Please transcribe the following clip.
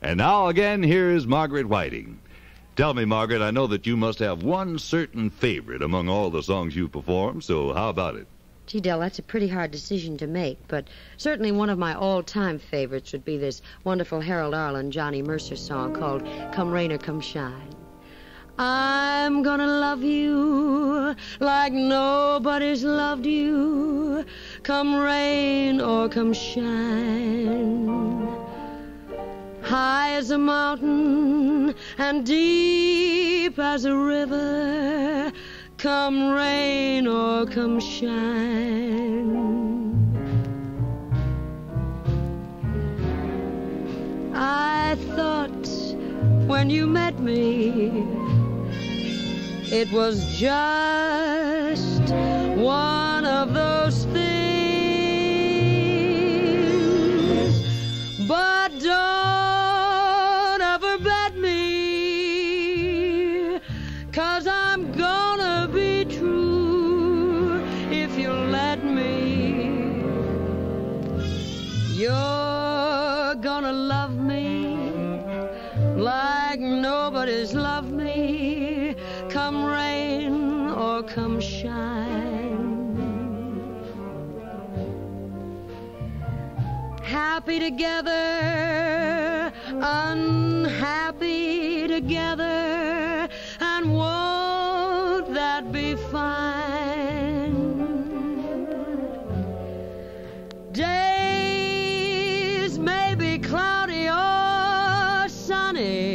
And now again, here's Margaret Whiting. Tell me, Margaret, I know that you must have one certain favorite among all the songs you perform, so how about it? Gee, Del, that's a pretty hard decision to make, but certainly one of my all-time favorites would be this wonderful Harold Arlen, Johnny Mercer song called Come Rain or Come Shine. I'm gonna love you like nobody's loved you, come rain or come shine. High as a mountain and deep as a river, come rain or come shine. I thought when you met me it was just one of those things, but don't ever bet me, 'cause I'm gonna be true if you let me. You're gonna love me like nobody's loved me, come rain or come shine. Happy together, unhappy together, and won't that be fine? Days may be cloudy or sunny,